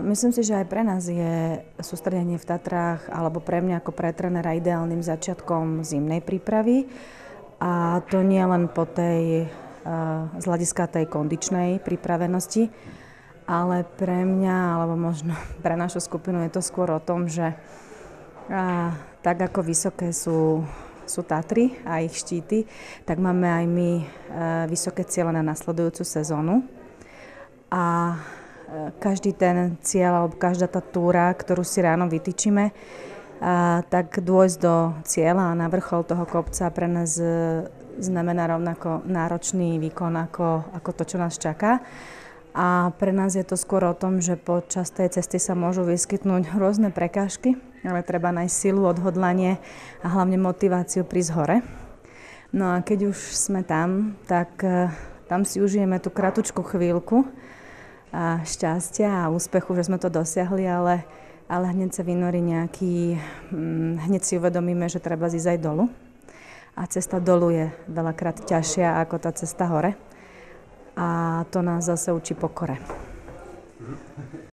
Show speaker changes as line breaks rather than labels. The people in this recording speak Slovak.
Myslím si, že aj pre nás je sústredenie v Tatrách, alebo pre mňa ako pre trénera ideálnym začiatkom zimnej prípravy. A to nie len po tej, z hľadiska tej kondičnej pripravenosti, ale pre mňa, alebo možno pre našu skupinu je to skôr o tom, že tak ako vysoké sú Tatry a ich štíty, tak máme aj my vysoké ciele na nasledujúcu sezónu. A každý ten cieľ alebo každá tá túra, ktorú si ráno vytýčime, tak dôjsť do cieľa a na vrchol toho kopca pre nás znamená rovnako náročný výkon ako to, čo nás čaká. A pre nás je to skôr o tom, že počas tej cesty sa môžu vyskytnúť rôzne prekážky, ale treba nájsť silu, odhodlanie a hlavne motiváciu prísť hore. No a keď už sme tam, tak tam si užijeme tú kratučku chvíľku a šťastia a úspechu, že sme to dosiahli, ale hneď sa vynorí hneď si uvedomíme, že treba ísť aj dolu. A cesta dolu je veľakrát ťažšia ako tá cesta hore. A to nás zase učí pokore.